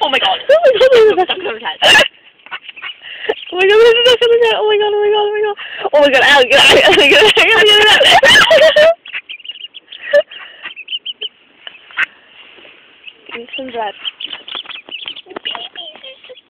Oh my god. Oh my god, there's a Stuck over his head. Oh my god, there's a duck on his head. Oh my god, oh my god, oh my god. Oh my god, Al, get out, get out, get out, get out, get out. Give me some bread.